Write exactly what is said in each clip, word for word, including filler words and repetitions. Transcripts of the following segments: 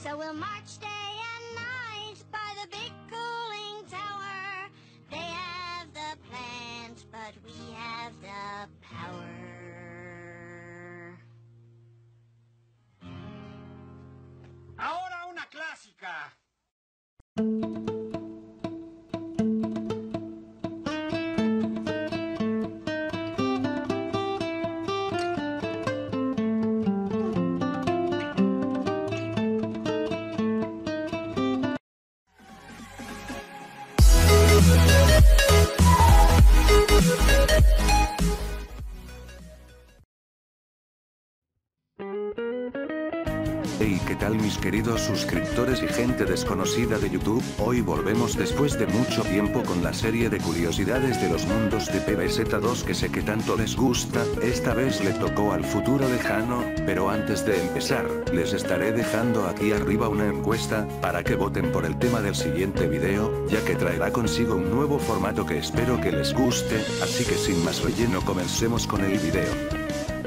So we'll march day and night by the big cooling tower. They have the plant, but we have the power. Ahora una clásica. Hey, ¿qué tal mis queridos suscriptores y gente desconocida de YouTube? Hoy volvemos después de mucho tiempo con la serie de curiosidades de los mundos de P B Z dos que sé que tanto les gusta. Esta vez le tocó al futuro lejano, pero antes de empezar, les estaré dejando aquí arriba una encuesta, para que voten por el tema del siguiente video, ya que traerá consigo un nuevo formato que espero que les guste, así que sin más relleno comencemos con el video.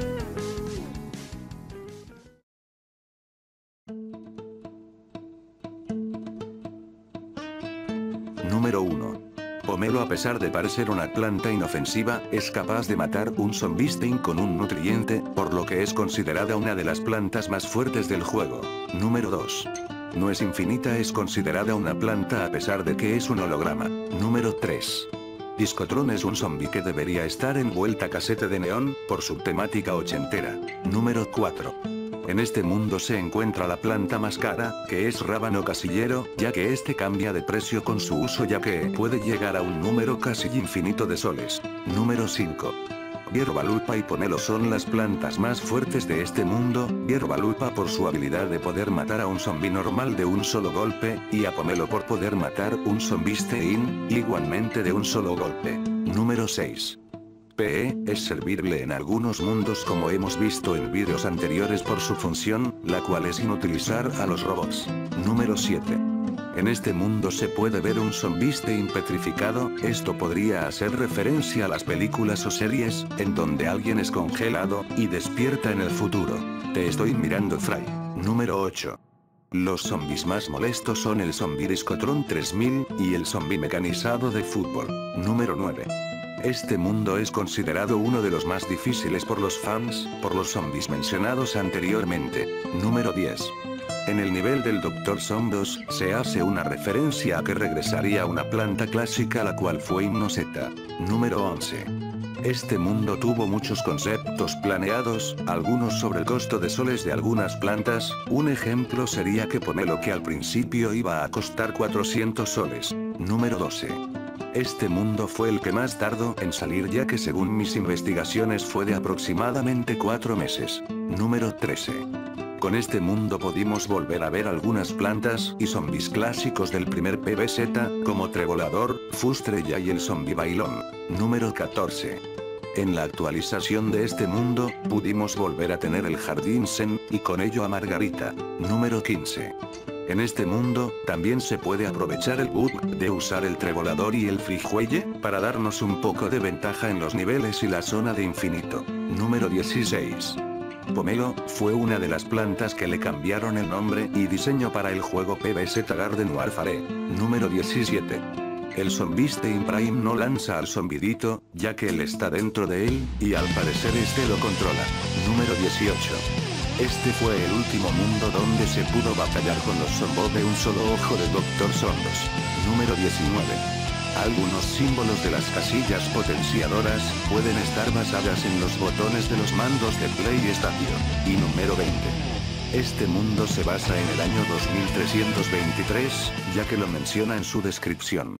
Número uno. Pomelo, a pesar de parecer una planta inofensiva, es capaz de matar un Zombistein con un nutriente, por lo que es considerada una de las plantas más fuertes del juego. Número dos. No es infinita, es considerada una planta a pesar de que es un holograma. Número tres. Discotron es un zombie que debería estar envuelta casete de neón, por su temática ochentera. Número cuatro. En este mundo se encuentra la planta más cara, que es rábano casillero, ya que este cambia de precio con su uso ya que puede llegar a un número casi infinito de soles. Número cinco. Hierbalupa y pomelo son las plantas más fuertes de este mundo, Hierbalupa por su habilidad de poder matar a un zombi normal de un solo golpe, y a pomelo por poder matar un zombistein, igualmente de un solo golpe. Número seis. P E es servible en algunos mundos como hemos visto en vídeos anteriores por su función, la cual es inutilizar a los robots. Número siete. En este mundo se puede ver un Zombistein petrificado, esto podría hacer referencia a las películas o series, en donde alguien es congelado, y despierta en el futuro. Te estoy mirando, Fry. Número ocho. Los zombies más molestos son el zombie Discotron tres mil, y el zombie mecanizado de fútbol. Número nueve. Este mundo es considerado uno de los más difíciles por los fans, por los zombies mencionados anteriormente. Número diez. En el nivel del doctor Zombies, se hace una referencia a que regresaría una planta clásica la cual fue Hipnoseta. Número once. Este mundo tuvo muchos conceptos planeados, algunos sobre el costo de soles de algunas plantas, un ejemplo sería que pomelo que al principio iba a costar cuatrocientos soles. Número doce. Este mundo fue el que más tardó en salir ya que según mis investigaciones fue de aproximadamente cuatro meses. Número trece. Con este mundo pudimos volver a ver algunas plantas y zombies clásicos del primer P B Z, como Trevolador, Fustrella y el zombie bailón. Número catorce. En la actualización de este mundo, pudimos volver a tener el Jardín Zen, y con ello a Margarita. Número quince. En este mundo, también se puede aprovechar el bug de usar el Trevolador y el Frijuelle, para darnos un poco de ventaja en los niveles y la zona de infinito. Número dieciséis. Pomelo, fue una de las plantas que le cambiaron el nombre y diseño para el juego P B Z Garden Warfare. Número diecisiete. El Zombistein Prime no lanza al zombidito, ya que él está dentro de él, y al parecer este lo controla. Número dieciocho. Este fue el último mundo donde se pudo batallar con los zombos de un solo ojo de doctor Zombies. Número diecinueve. Algunos símbolos de las casillas potenciadoras pueden estar basadas en los botones de los mandos de PlayStation. Y número veinte. Este mundo se basa en el año dos mil trescientos veintitrés, ya que lo menciona en su descripción.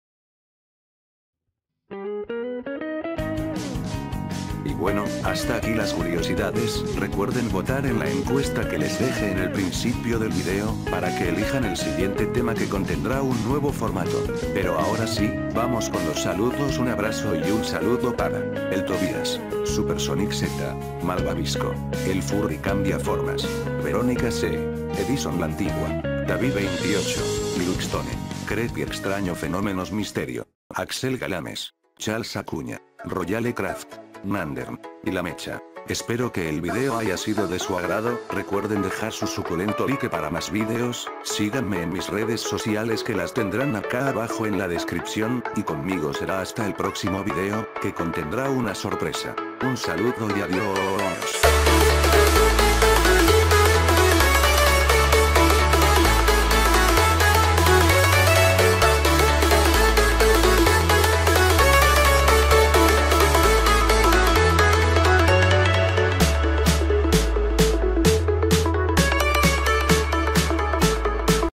Y bueno, hasta aquí las curiosidades, recuerden votar en la encuesta que les deje en el principio del video, para que elijan el siguiente tema que contendrá un nuevo formato. Pero ahora sí, vamos con los saludos, un abrazo y un saludo para el Tobías, Supersonic Z, Malvavisco, el Furry Cambia Formas, Verónica C, Edison la Antigua, David veintiocho, Luxtone, Creepy Extraño Fenómenos Misterio, Axel Galames, Charles Acuña, Royale Craft, Mandern, y La Mecha, Espero que el video haya sido de su agrado, recuerden dejar su suculento like para más videos, síganme en mis redes sociales que las tendrán acá abajo en la descripción, y conmigo será hasta el próximo video, que contendrá una sorpresa. Un saludo y adiós.